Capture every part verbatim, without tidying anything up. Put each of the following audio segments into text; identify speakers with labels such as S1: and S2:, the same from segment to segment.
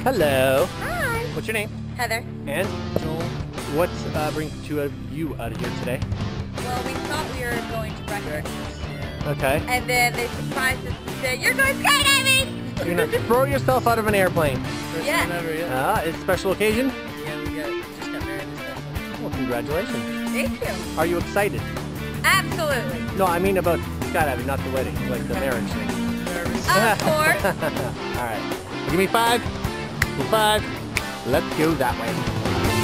S1: Hello.
S2: Hi.
S1: What's your name?
S2: Heather.
S1: And what's uh, bringing two of you out of here today?
S2: Well, we thought we were going to breakfast.
S1: Okay.
S2: And then they surprised us and said, "You're going skydiving!"
S1: You're gonna throw yourself out of an airplane.
S2: First yeah. time ever, yeah.
S1: Ah, it's a special occasion?
S3: Yeah, we got, just got married this past month.
S1: Well, congratulations.
S2: Thank you.
S1: Are you excited?
S2: Absolutely.
S1: No, I mean about skydiving, not the wedding, like the marriage thing.
S3: Nervous.
S2: Of course.
S1: All right. Give me five. Give me five. Let's go that way.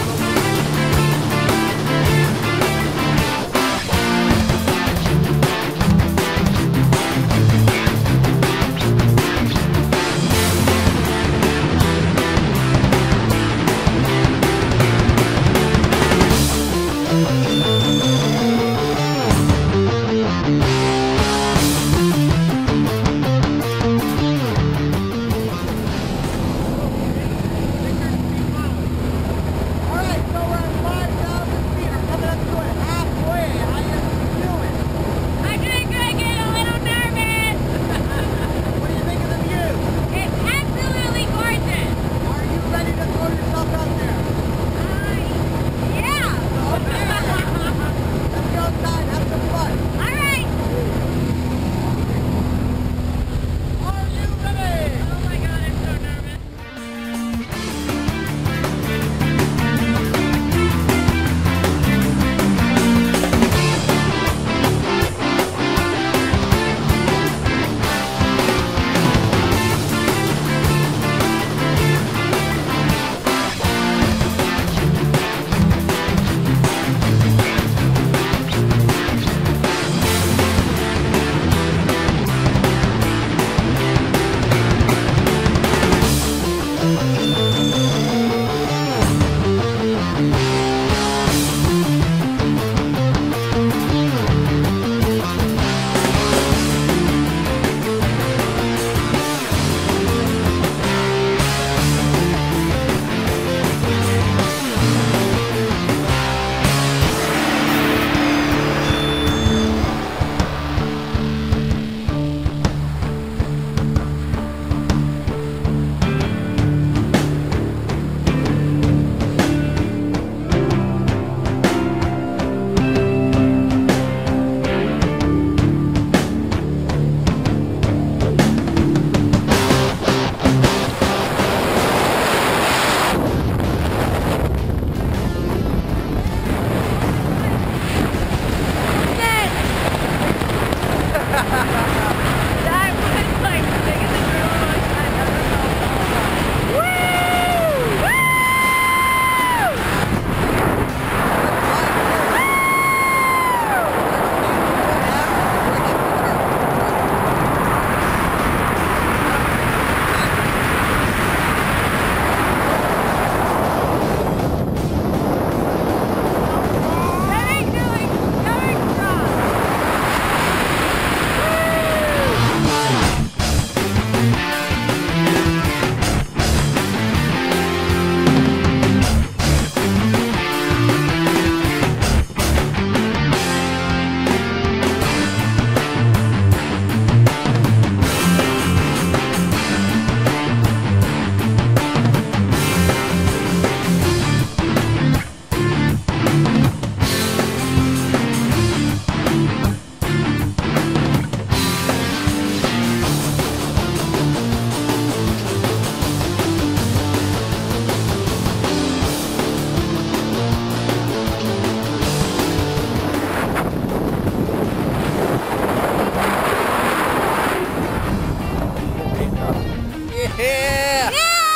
S1: Yeah!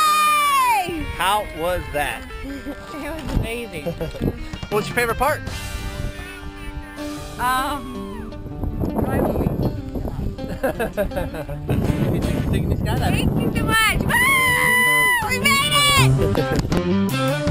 S2: Yay!
S1: How was that?
S2: It was amazing.
S1: What's your favorite part?
S2: Um, probably.
S3: Taking the skydiving.
S2: Thank you so much. Woo! We made it!